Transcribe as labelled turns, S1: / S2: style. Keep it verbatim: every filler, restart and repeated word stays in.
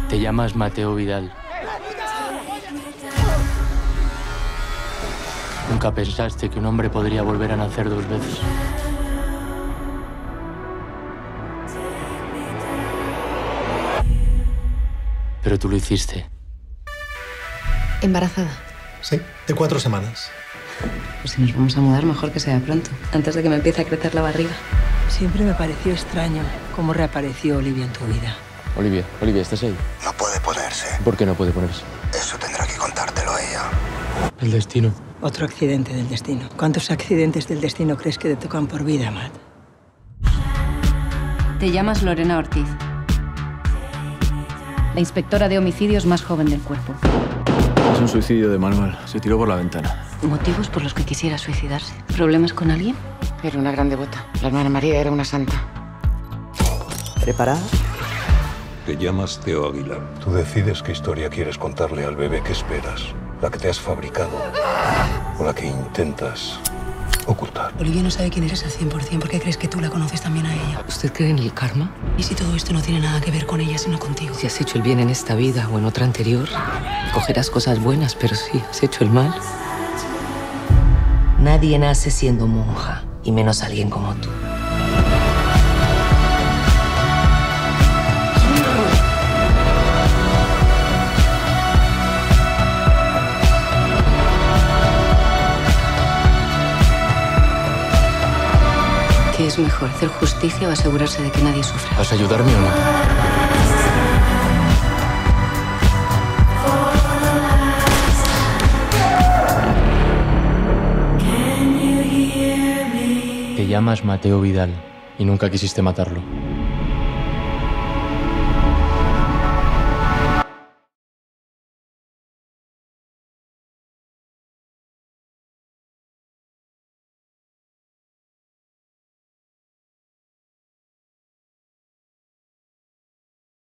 S1: Te llamas Mateo Vidal. Nunca pensaste que un hombre podría volver a nacer dos veces. Pero tú lo hiciste.
S2: ¿Embarazada?
S3: Sí, de cuatro semanas.
S2: Pues si nos vamos a mudar, mejor que sea pronto, antes de que me empiece a crecer la barriga.
S4: Siempre me pareció extraño cómo reapareció Olivia en tu vida.
S5: Olivia, Olivia, ¿estás ahí?
S6: No puede ponerse.
S5: ¿Por qué no puede ponerse?
S6: Eso tendrá que contártelo ella.
S1: El destino.
S4: Otro accidente del destino. ¿Cuántos accidentes del destino crees que te tocan por vida, Matt?
S2: Te llamas Lorena Ortiz, la inspectora de homicidios más joven del cuerpo.
S7: Es un suicidio de manual. Se tiró por la ventana.
S2: ¿Motivos por los que quisiera suicidarse? ¿Problemas con alguien?
S8: Era una gran devota. La hermana María era una santa.
S2: ¿Preparada?
S9: Te llamas Teo Aguilar.
S6: Tú decides qué historia quieres contarle al bebé que esperas. La que te has fabricado o la que intentas ocultar.
S4: Olivia no sabe quién eres al cien por cien. ¿Por qué crees que tú la conoces también a ella?
S8: ¿Usted cree en el karma?
S4: ¿Y si todo esto no tiene nada que ver con ella, sino contigo?
S8: Si has hecho el bien en esta vida o en otra anterior, cogerás cosas buenas, pero si has hecho el mal... Nadie nace siendo monja, y menos alguien como tú.
S2: ¿Qué es mejor, hacer justicia o asegurarse de que nadie sufra?
S1: ¿Vas a ayudarme o no? Te llamas Mateo Vidal y nunca quisiste matarlo.